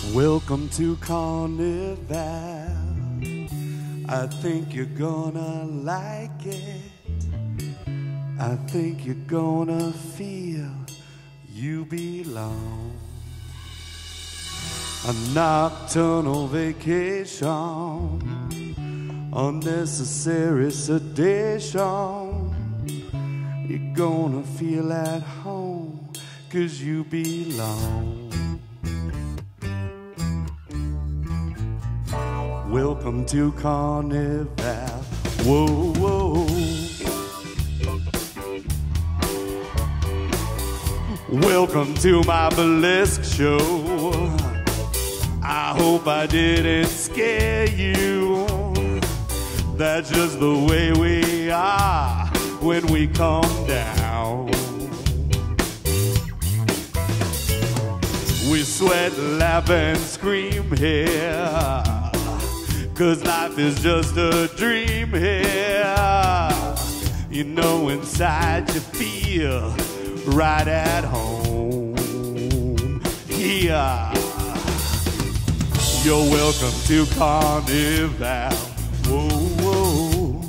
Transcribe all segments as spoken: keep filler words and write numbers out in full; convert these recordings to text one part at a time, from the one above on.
Welcome to Carnival. I think you're gonna like it. I think you're gonna feel you belong. A nocturnal vacation, unnecessary sedation. You're gonna feel at home, 'cause you belong. Welcome to Carnival. Whoa, whoa. Welcome to my burlesque show. I hope I didn't scare you. That's just the way we are when we come down. We sweat, laugh, and scream here, 'cause life is just a dream here. You know inside you feel right at home here. You're welcome to Carnival. Whoa, whoa.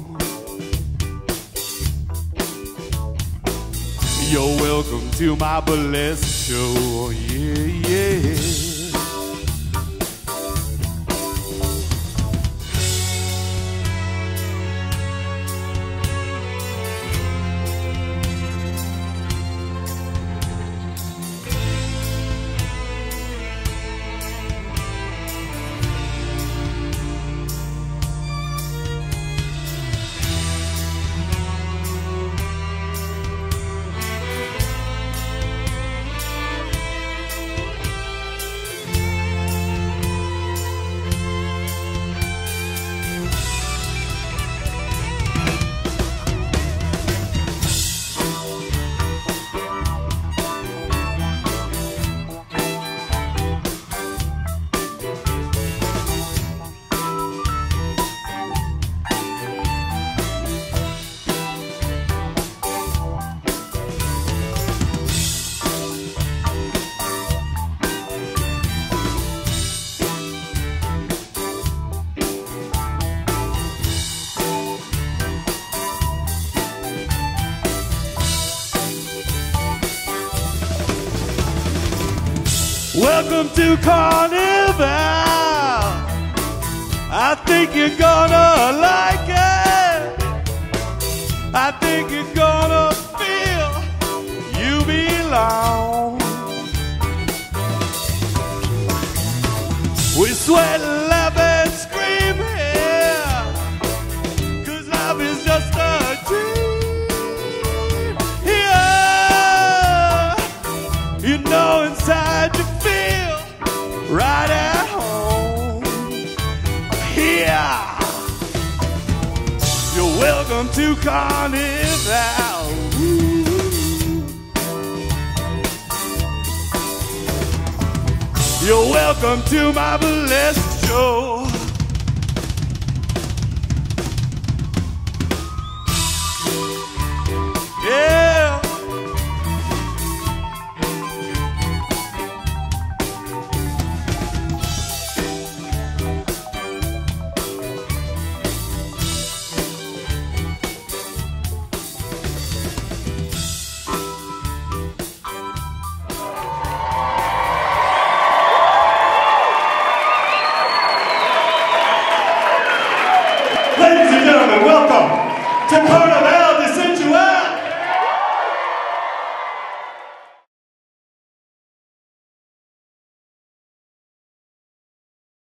You're welcome to my burlesque show. Yeah, yeah. Welcome to Carnival. I think you're gonna like it. I think you're gonna feel you belong. We sweat, laugh, and scream here, 'cause life is just a dream here. You know inside you right at home here. You're welcome to Carnival. Ooh. You're welcome to my burlesque show.